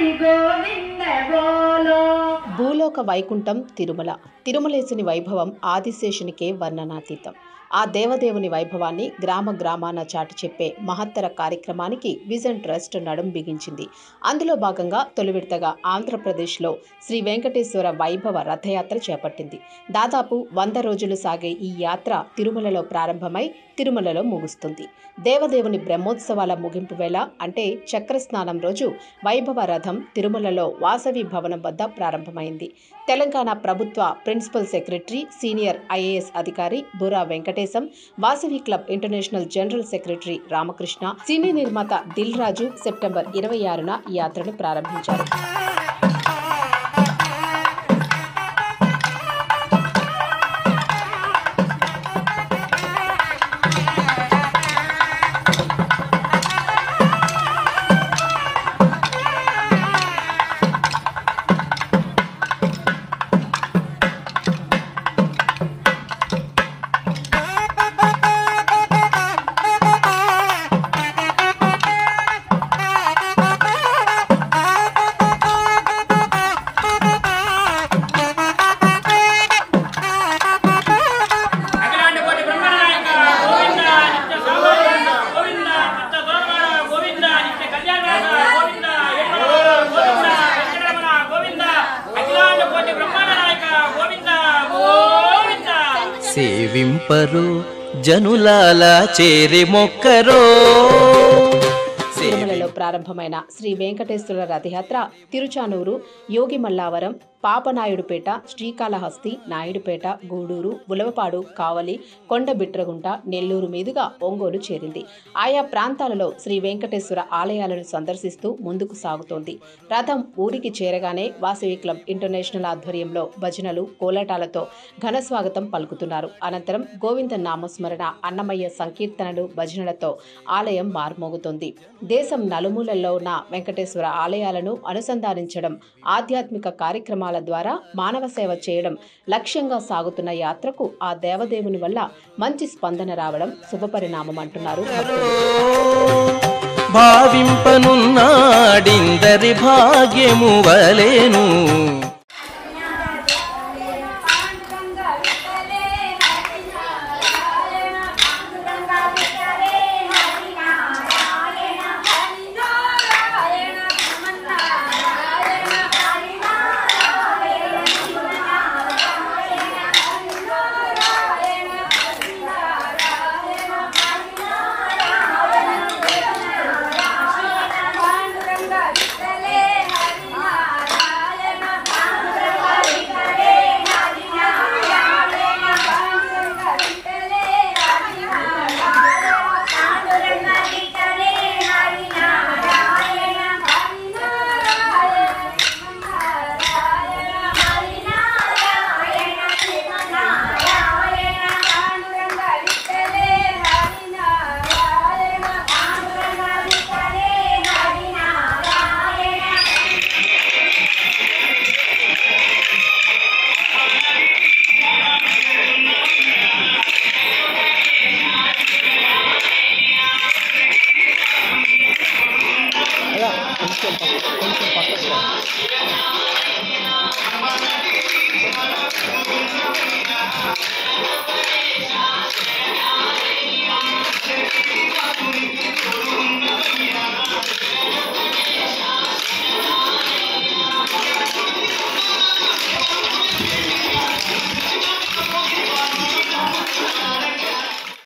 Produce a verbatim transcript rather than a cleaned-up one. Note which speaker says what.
Speaker 1: భూలోక వైకుంఠం తిరుమల. తిరుమలేశుని వైభవం ఆదిశేషునికే వర్ణనాతీతం. ఆ దేవదేవుని వైభవాన్ని గ్రామ గ్రామాన చాటి చెప్పే మహత్తర కార్యక్రమానికి విజన్ ట్రస్ట్ నడుం బిగించింది. అందులో భాగంగా తొలి విడతగా ఆంధ్రప్రదేశ్లో శ్రీ వెంకటేశ్వర వైభవ రథయాత్ర చేపట్టింది. దాదాపు వంద రోజులు సాగే ఈ యాత్ర తిరుమలలో ప్రారంభమై తిరుమలలో ముగుస్తుంది. దేవదేవుని బ్రహ్మోత్సవాల ముగింపు వేళ అంటే చక్రస్నానం రోజు వైభవ రథం తిరుమలలో వాసవి భవనం వద్ద ప్రారంభమైంది. తెలంగాణ ప్రభుత్వ ప్రిన్సిపల్ సెక్రటరీ, సీనియర్ ఐఏఎస్ అధికారి Burra Venkatesham, Vasavi club international general secretary Ramakrishna, cine నిర్మాత దిల్ రాజు సెప్టెంబర్ ఇరవై ఆరున ఈ యాత్రను ప్రారంభించారు.
Speaker 2: సేవింపరు జనులాల చేరి మొక్కరో.
Speaker 1: తిరుమలలో ప్రారంభమైన శ్రీ వెంకటేశ్వర రథయాత్ర తిరుచానూరు, యోగి మల్లావరం, పాపనాయుడుపేట, శ్రీకాళహస్తి, నాయుడుపేట, గూడూరు, బులవపాడు, కావలి, కొండబిట్రగుంట, నెల్లూరు మీదుగా ఒంగోలు చేరింది. ఆయా ప్రాంతాలలో శ్రీ వెంకటేశ్వర ఆలయాలను సందర్శిస్తూ ముందుకు సాగుతోంది. రథం ఊరికి చేరగానే వాసవి క్లబ్ ఇంటర్నేషనల్ ఆధ్వర్యంలో భజనలు, కోలాటాలతో ఘనస్వాగతం పలుకుతున్నారు. అనంతరం గోవింద నామస్మరణ, అన్నమయ్య సంకీర్తనలు, భజనలతో ఆలయం మార్మోగుతోంది. దేశం నలుమూలల్లో ఉన్న వెంకటేశ్వర ఆలయాలను అనుసంధానించడం, ఆధ్యాత్మిక కార్యక్రమాల ద్వారా మానవ సేవ చేయడం లక్ష్యంగా సాగుతున్న యాత్రకు ఆ దేవదేవుని వల్ల మంచి స్పందన రావడం శుభపరిణామం అంటున్నారు.
Speaker 2: భావింపనున్నాడిందరి భాగ్యము వలెను.
Speaker 1: కొంచెం పక్కకు